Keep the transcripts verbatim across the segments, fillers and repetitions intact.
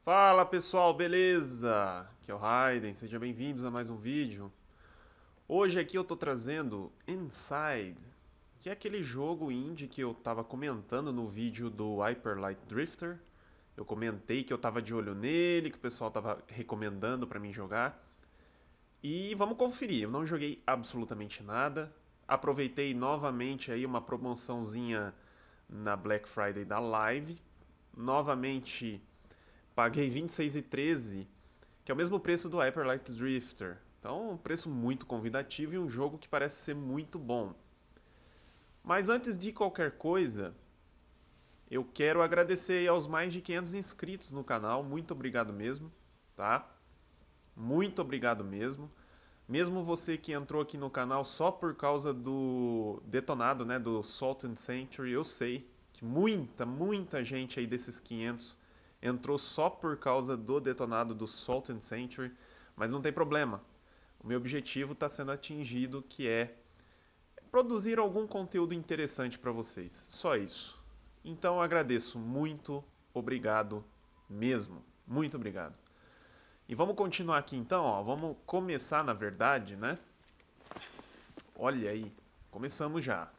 Fala pessoal, beleza? Aqui é o Raiden, sejam bem-vindos a mais um vídeo. Hoje aqui eu tô trazendo Inside, que é aquele jogo indie que eu tava comentando no vídeo do Hyper Light Drifter. Eu comentei que eu tava de olho nele, que o pessoal tava recomendando pra mim jogar. E vamos conferir, eu não joguei absolutamente nada. Aproveitei novamente aí uma promoçãozinha na Black Friday da Live. Novamente paguei vinte e seis reais e treze centavos, que é o mesmo preço do Hyper Light Drifter. Então, um preço muito convidativo e um jogo que parece ser muito bom. Mas antes de qualquer coisa, eu quero agradecer aos mais de quinhentos inscritos no canal. Muito obrigado mesmo, tá? Muito obrigado mesmo. Mesmo você que entrou aqui no canal só por causa do detonado, né, do Salt and Sanctuary, eu sei que muita, muita gente aí desses quinhentos entrou só por causa do detonado do Salt and Sanctuary, mas não tem problema. O meu objetivo está sendo atingido, que é produzir algum conteúdo interessante para vocês. Só isso. Então eu agradeço muito, obrigado mesmo. Muito obrigado. E vamos continuar aqui então, ó. Vamos começar na verdade, né? Olha aí, começamos já.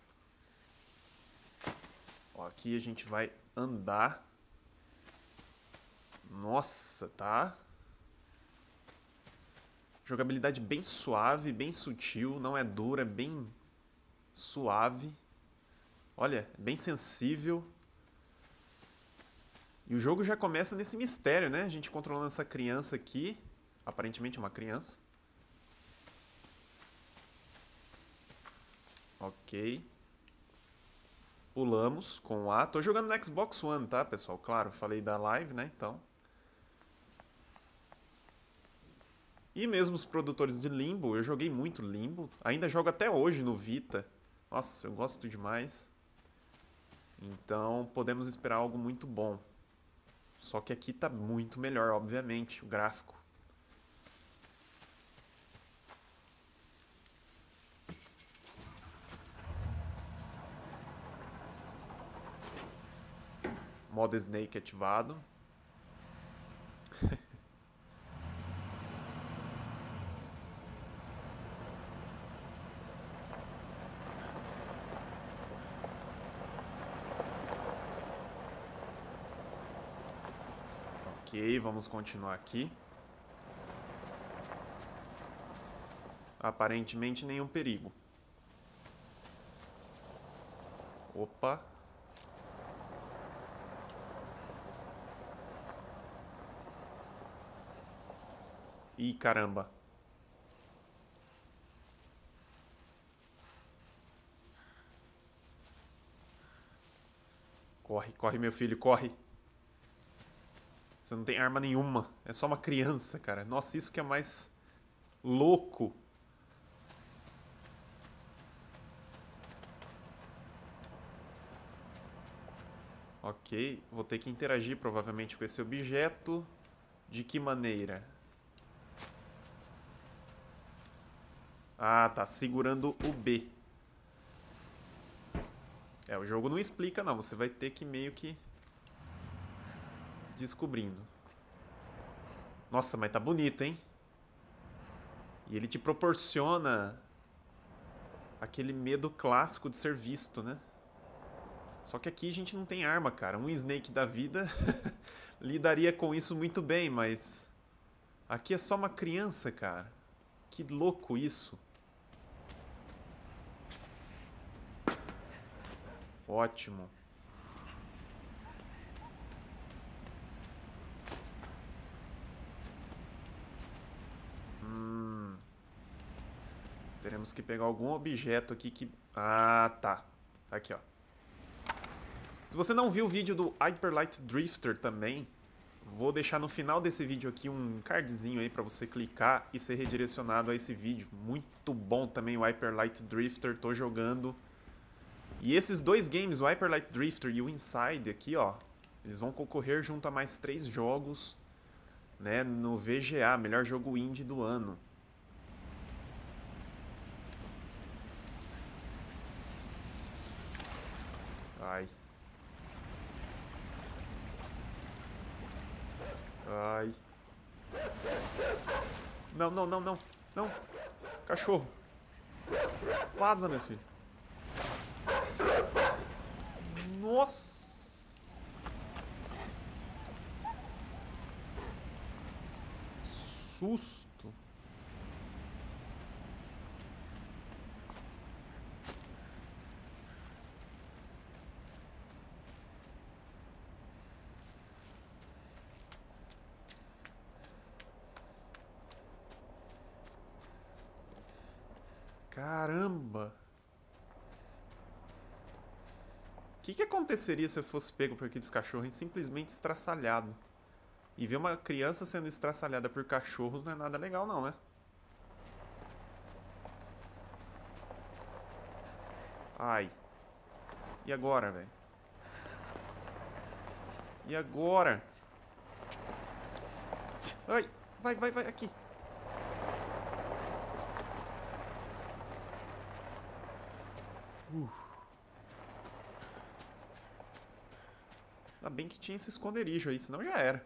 Ó, aqui a gente vai andar. Nossa, tá? Jogabilidade bem suave, bem sutil, não é dura, é bem suave. Olha, bem sensível. E o jogo já começa nesse mistério, né? A gente controlando essa criança aqui. Aparentemente uma criança. Ok. Pulamos com A. Tô jogando no Xbox One, tá, pessoal? Claro, falei da live, né? Então. E mesmo os produtores de Limbo, eu joguei muito Limbo. Ainda jogo até hoje no Vita. Nossa, eu gosto demais. Então podemos esperar algo muito bom. Só que aqui tá muito melhor, obviamente, o gráfico. Modo Snake ativado. Ok, vamos continuar aqui. Aparentemente nenhum perigo. Opa. Ih, caramba. Corre, corre, meu filho, corre. Você não tem arma nenhuma. É só uma criança, cara. Nossa, isso que é mais louco. Ok, vou ter que interagir provavelmente com esse objeto. De que maneira? Ah, tá segurando o B. É, o jogo não explica não, você vai ter que meio que descobrindo. Nossa, mas tá bonito, hein? E ele te proporciona aquele medo clássico de ser visto, né? Só que aqui a gente não tem arma, cara. Um Snake da vida lidaria com isso muito bem, mas aqui é só uma criança, cara. Que louco isso. Ótimo. Hum. Teremos que pegar algum objeto aqui que... Ah, tá. Tá aqui, ó. Se você não viu o vídeo do Hyper Light Drifter também, vou deixar no final desse vídeo aqui um cardzinho aí pra você clicar e ser redirecionado a esse vídeo. Muito bom também o Hyper Light Drifter, tô jogando. E esses dois games, o Hyper Light Drifter e o Inside aqui, ó, eles vão concorrer junto a mais três jogos, né, no V G A, melhor jogo indie do ano. Ai. Ai. Não, não, não, não. Não. Cachorro. Vaza, meu filho. Nossa. Susto. Caramba. O que que aconteceria se eu fosse pego por aqueles cachorros simplesmente estraçalhado? E ver uma criança sendo estraçalhada por cachorros não é nada legal não, né? Ai. E agora, velho? E agora? Ai. Vai, vai, vai, aqui. Uh. Ainda bem que tinha esse esconderijo aí, senão já era.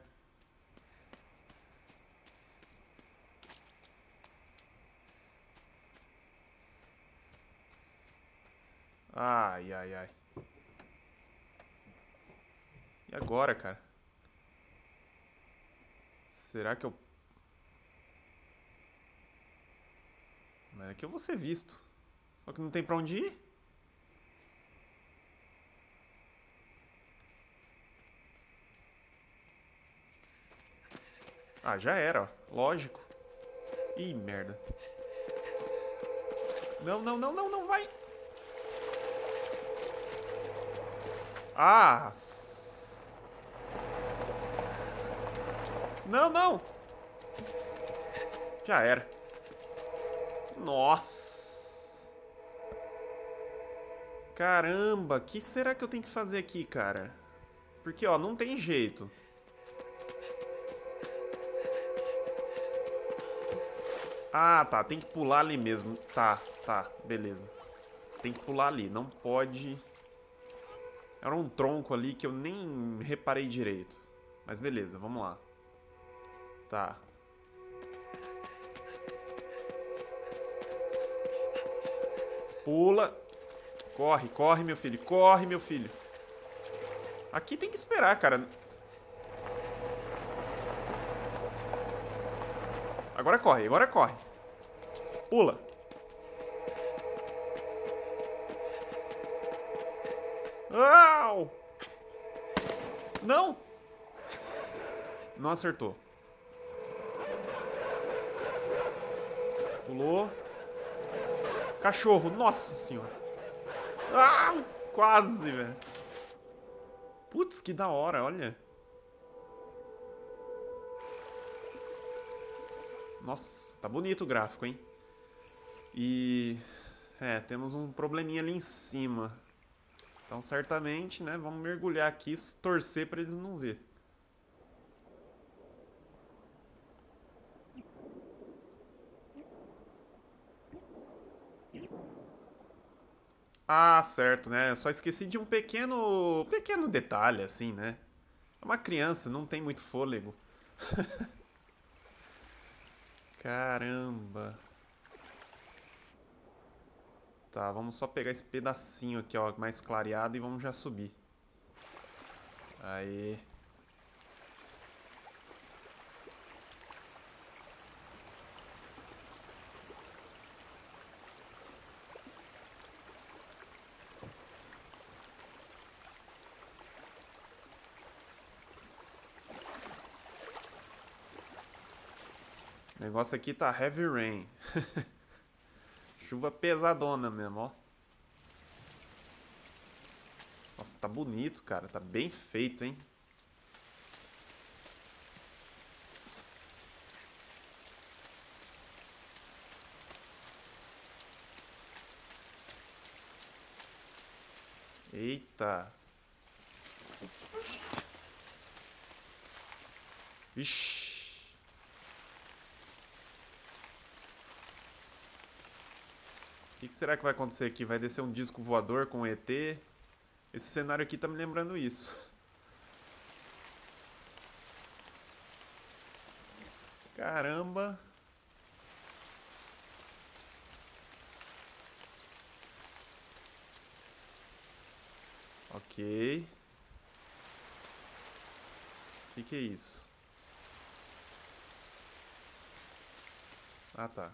Ai, ai, ai. E agora, cara? Será que eu... Mas aqui eu vou ser visto. Só que não tem pra onde ir? Ah, já era, ó. Lógico. Ih, merda. Não, não, não, não, não vai. Ah! Não, não! Já era. Nossa! Caramba, o que será que eu tenho que fazer aqui, cara? Porque, ó, não tem jeito. Ah, tá, tem que pular ali mesmo. Tá, tá, beleza. Tem que pular ali, não pode... Era um tronco ali que eu nem reparei direito. Mas beleza, vamos lá. Tá. Pula. Corre, corre, meu filho. Corre, meu filho. Aqui tem que esperar, cara. Agora corre, agora corre. Pula. Au! Não! Não acertou. Pulou. Cachorro, nossa senhora. Ah, quase, velho. Putz, que da hora, olha. Nossa, tá bonito o gráfico, hein? E... É, temos um probleminha ali em cima. Então, certamente, né, vamos mergulhar aqui e torcer pra eles não ver. Ah, certo, né? Eu só esqueci de um pequeno, pequeno detalhe, assim, né? É uma criança, não tem muito fôlego. Caramba. Tá, vamos só pegar esse pedacinho aqui, ó, mais clareado e vamos já subir. Aí. O negócio aqui tá heavy rain. Chuva pesadona mesmo, ó. Nossa, tá bonito, cara. Tá bem feito, hein? Eita. Vixe. O que, que será que vai acontecer aqui? Vai descer um disco voador com E T? Esse cenário aqui tá me lembrando isso. Caramba. Ok. O que que é isso? Ah, tá.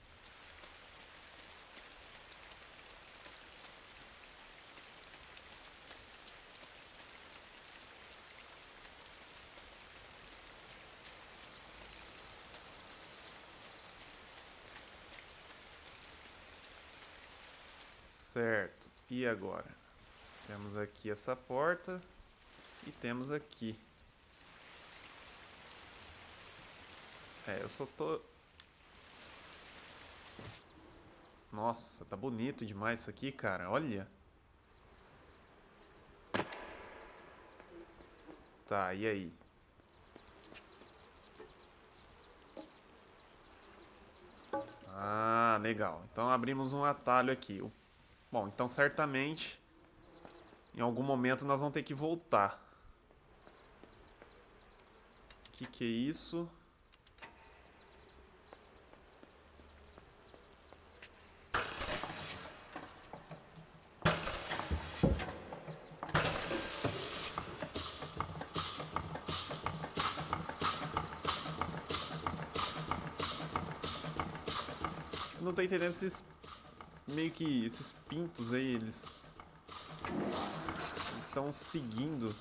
Certo. E agora? Temos aqui essa porta e temos aqui. É, eu só tô... Nossa, tá bonito demais isso aqui, cara. Olha. Tá, e aí? Ah, legal. Então abrimos um atalho aqui. Bom, então certamente em algum momento nós vamos ter que voltar. O que que é isso? Não tô entendendo esses... Meio que esses pintos aí, eles... Eles estão seguindo.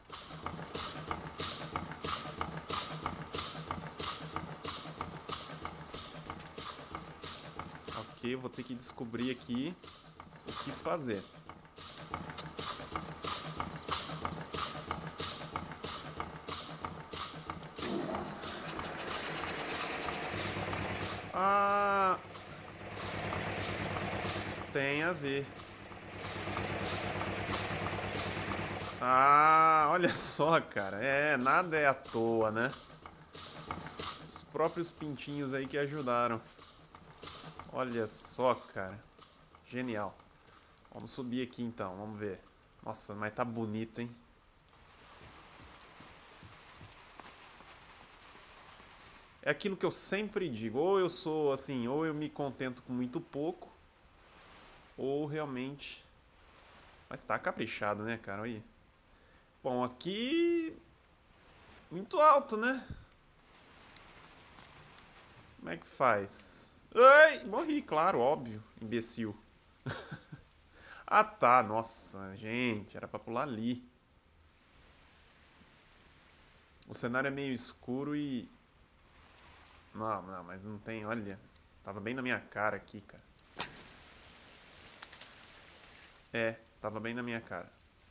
Ok, eu vou ter que descobrir aqui o que fazer. Ah... Tem a ver. Ah, olha só, cara. É, nada é à toa, né? Os próprios pintinhos aí que ajudaram. Olha só, cara. Genial. Vamos subir aqui então, vamos ver. Nossa, mas tá bonito, hein? É aquilo que eu sempre digo. Ou eu sou assim, ou eu me contento com muito pouco, ou realmente... Mas tá caprichado, né, cara? Olha aí. Bom, aqui... Muito alto, né? Como é que faz? Ai, morri, claro, óbvio, imbecil. Ah, tá, nossa, gente, era pra pular ali. O cenário é meio escuro e... Não, não, mas não tem, olha. Tava bem na minha cara aqui, cara. É, tava bem na minha cara.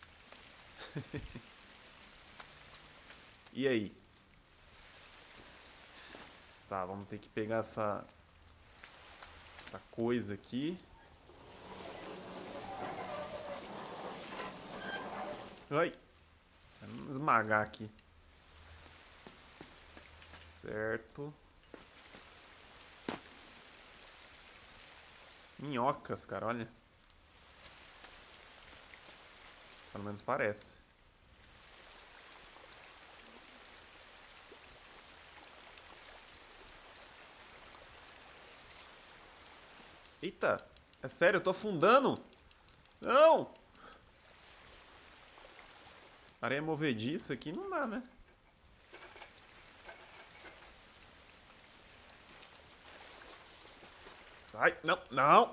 E aí? Tá, vamos ter que pegar essa... Essa coisa aqui. Ai! Vamos esmagar aqui. Certo. Minhocas, cara, olha. Pelo menos parece. Eita! É sério, eu tô afundando! Não! Areia movediça aqui não dá, né? Sai! Não! Não!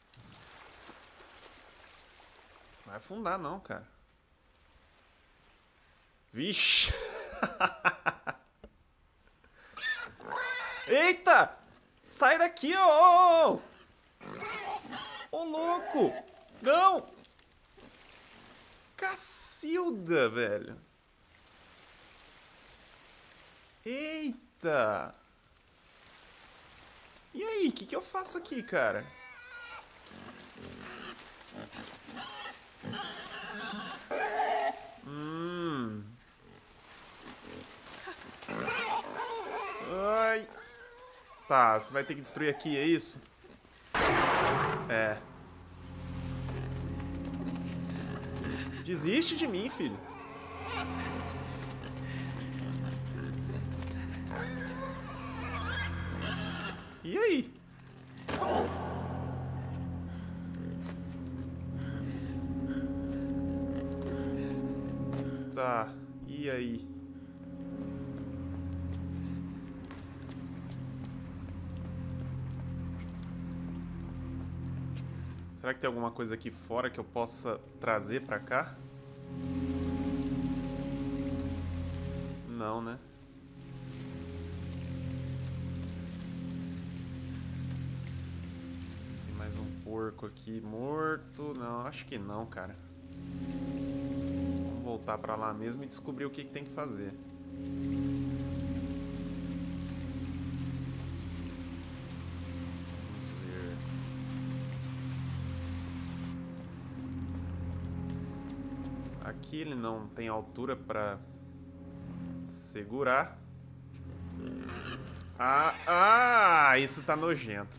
Vai afundar não, cara. Vixe! Eita! Sai daqui, ô! Ô, ô louco! Não! Cacilda, velho! Eita! E aí, o que, que eu faço aqui, cara? Hum. Ai. Tá, você vai ter que destruir aqui, é isso? É. Desiste de mim, filho. E aí? Tá, e aí? Será que tem alguma coisa aqui fora que eu possa trazer pra cá? Não, né? Tem mais um porco aqui morto. Não, acho que não, cara. Vamos voltar pra lá mesmo e descobrir o que, que tem que fazer. Vamos ver. Aqui ele não tem altura pra segurar. Ah, ah, isso tá nojento.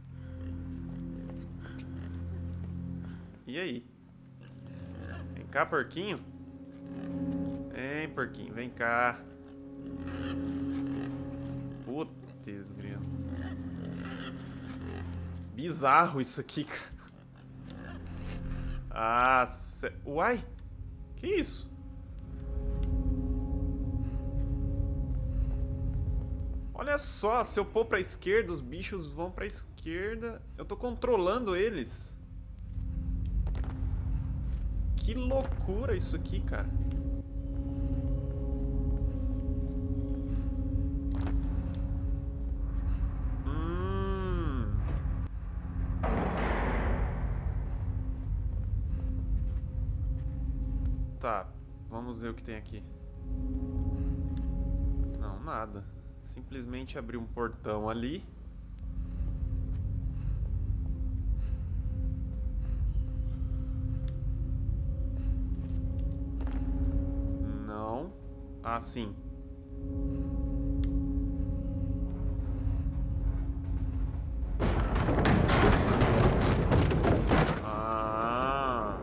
E aí? Vem cá, porquinho. Vem, porquinho, vem cá. Putz, grilo. Bizarro isso aqui, cara. Ah, cê... Uai? Que isso? Olha só, se eu pôr pra esquerda, os bichos vão pra esquerda. Eu tô controlando eles. Que loucura isso aqui, cara. Hum. Tá, vamos ver o que tem aqui. Não, nada. Simplesmente abrir um portão ali. Não. Ah, sim. Ah.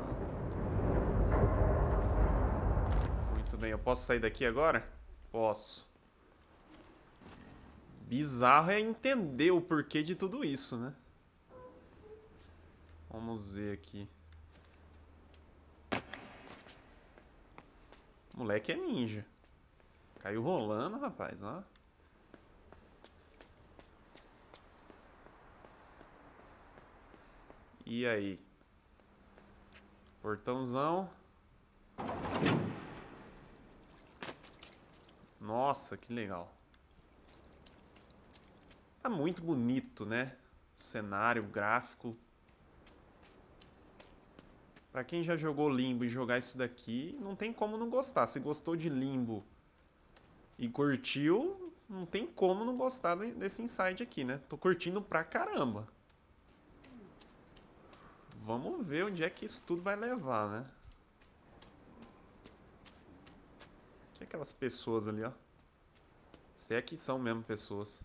Muito bem, eu posso sair daqui agora? Posso. Bizarro é entender o porquê de tudo isso, né? Vamos ver aqui. O moleque é ninja. Caiu rolando, rapaz, ó. E aí? Portãozão. Nossa, que legal. Tá muito bonito, né? Cenário, gráfico. Pra quem já jogou Limbo e jogar isso daqui, não tem como não gostar. Se gostou de Limbo e curtiu, não tem como não gostar desse Inside aqui, né? Tô curtindo pra caramba. Vamos ver onde é que isso tudo vai levar, né? Que é aquelas pessoas ali, ó. Se é que são mesmo pessoas.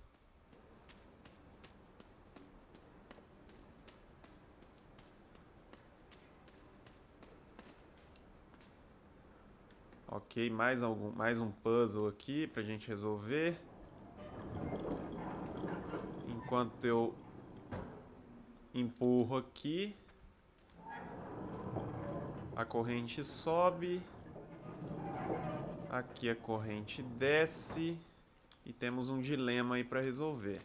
Ok, mais, algum, mais um puzzle aqui pra gente resolver. Enquanto eu empurro aqui, a corrente sobe. Aqui a corrente desce. E temos um dilema aí pra resolver.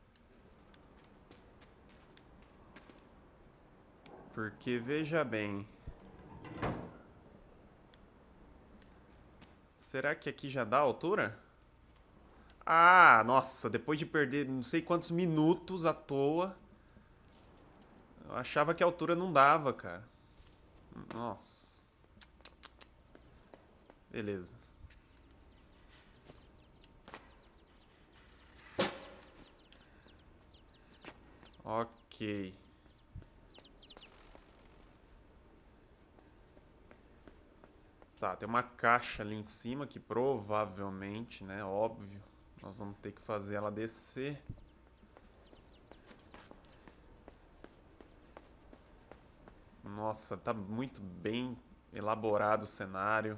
Porque, veja bem... Será que aqui já dá altura? Ah, nossa, depois de perder não sei quantos minutos à toa... Eu achava que a altura não dava, cara. Nossa. Beleza. Ok. Tá, tem uma caixa ali em cima que provavelmente, né, óbvio, nós vamos ter que fazer ela descer. Nossa, tá muito bem elaborado o cenário.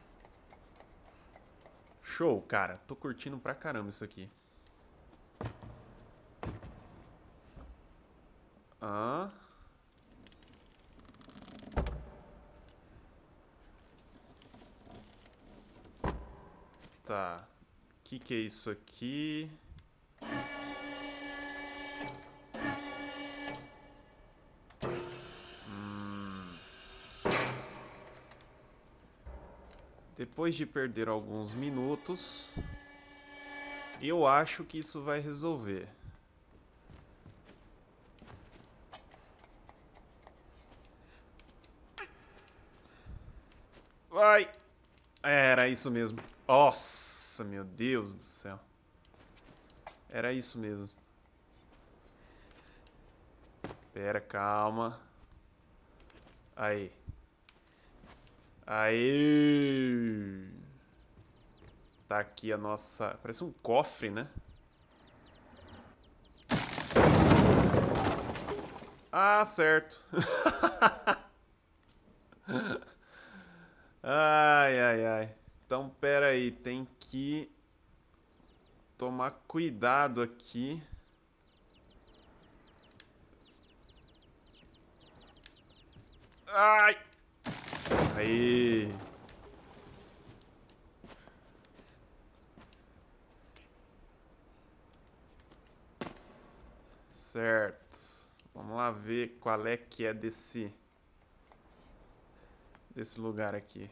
Show, cara. Tô curtindo pra caramba isso aqui. Ah. Tá. O que que é isso aqui? Hum. Depois de perder alguns minutos, eu acho que isso vai resolver. Vai! Era isso mesmo. Nossa, meu Deus do céu. Era isso mesmo. Pera, calma. Aí. Aí. Tá aqui a nossa... Parece um cofre, né? Ah, certo. Ai, ai, ai. Então, pera aí. Tem que tomar cuidado aqui. Ai! Aí. Certo. Vamos lá ver qual é que é desse desse lugar aqui.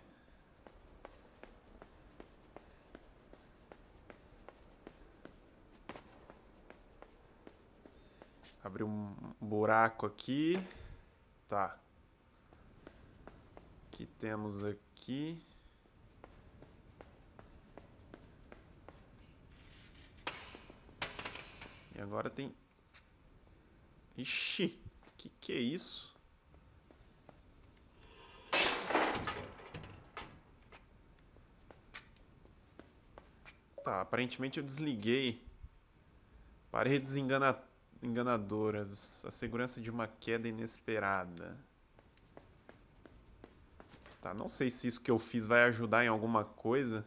Abrir um buraco aqui. Tá. O que temos aqui? E agora tem... Ixi, que que é isso? Tá, aparentemente eu desliguei. Paredes engana... enganadoras. A segurança de uma queda inesperada. Tá, não sei se isso que eu fiz vai ajudar em alguma coisa.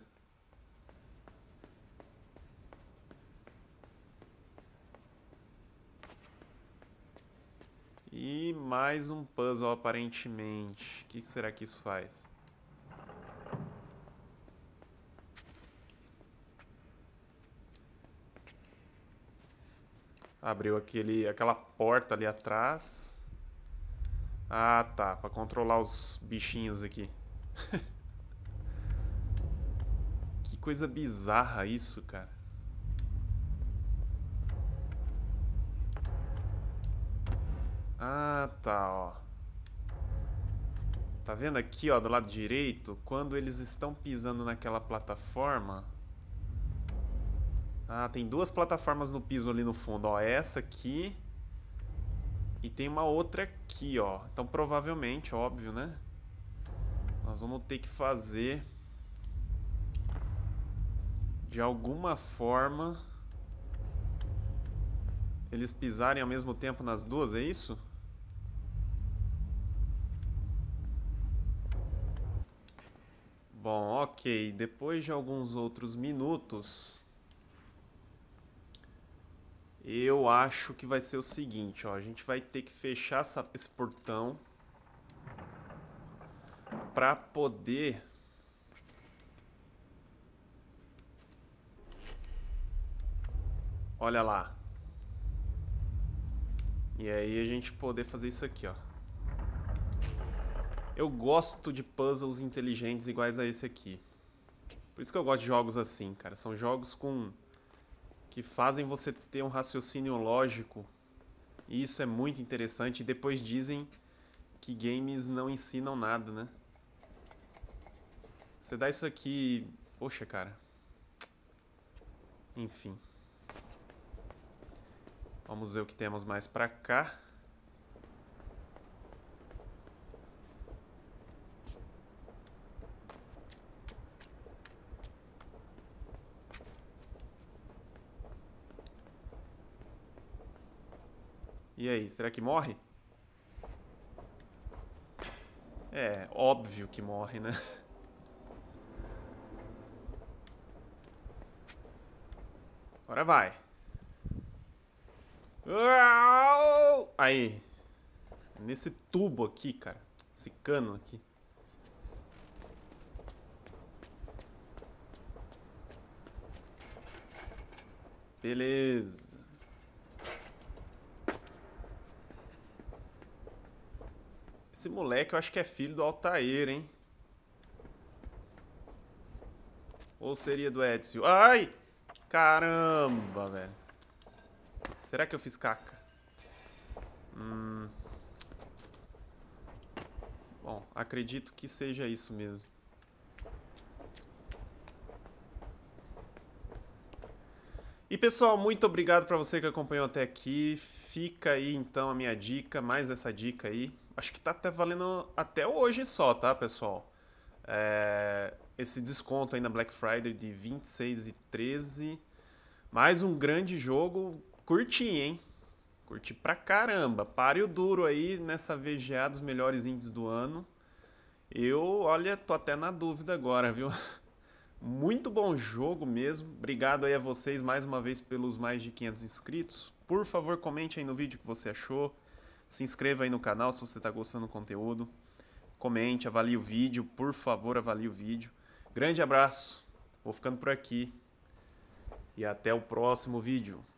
E mais um puzzle, aparentemente. O que será que isso faz? Abriu aquele, aquela porta ali atrás. Ah, tá. Pra controlar os bichinhos aqui. Que coisa bizarra isso, cara. Ah, tá, ó. Tá vendo aqui, ó, do lado direito? Quando eles estão pisando naquela plataforma... Ah, tem duas plataformas no piso ali no fundo, ó. Essa aqui... E tem uma outra aqui, ó. Então, provavelmente, óbvio, né? Nós vamos ter que fazer... De alguma forma... Eles pisarem ao mesmo tempo nas duas, é isso? Bom, ok. Depois de alguns outros minutos, eu acho que vai ser o seguinte, ó. A gente vai ter que fechar essa, esse portão para poder... Olha lá. E aí a gente poder fazer isso aqui, ó. Eu gosto de puzzles inteligentes iguais a esse aqui. Por isso que eu gosto de jogos assim, cara. São jogos com... que fazem você ter um raciocínio lógico. E isso é muito interessante. E depois dizem que games não ensinam nada, né? Você dá isso aqui... Poxa, cara. Enfim. Vamos ver o que temos mais pra cá. E aí, será que morre? É, óbvio que morre, né? Agora vai. Aí. nesse tubo aqui, cara. Esse cano aqui. Beleza. Esse moleque eu acho que é filho do Altair, hein? Ou seria do Ezio? Ai! Caramba, velho. Será que eu fiz caca? Hum... Bom, acredito que seja isso mesmo. E pessoal, muito obrigado para você que acompanhou até aqui. Fica aí então a minha dica, mais essa dica aí. Acho que tá até valendo até hoje só, tá, pessoal? É... Esse desconto aí na Black Friday de vinte e seis e treze. Mais um grande jogo. Curti, hein? Curti pra caramba. Páreo duro aí nessa V G A dos melhores indies do ano. Eu, olha, tô até na dúvida agora, viu? Muito bom jogo mesmo. Obrigado aí a vocês mais uma vez pelos mais de quinhentos inscritos. Por favor, comente aí no vídeo o que você achou. Se inscreva aí no canal se você está gostando do conteúdo. Comente, avalie o vídeo. Por favor, avalie o vídeo. Grande abraço. Vou ficando por aqui. E até o próximo vídeo.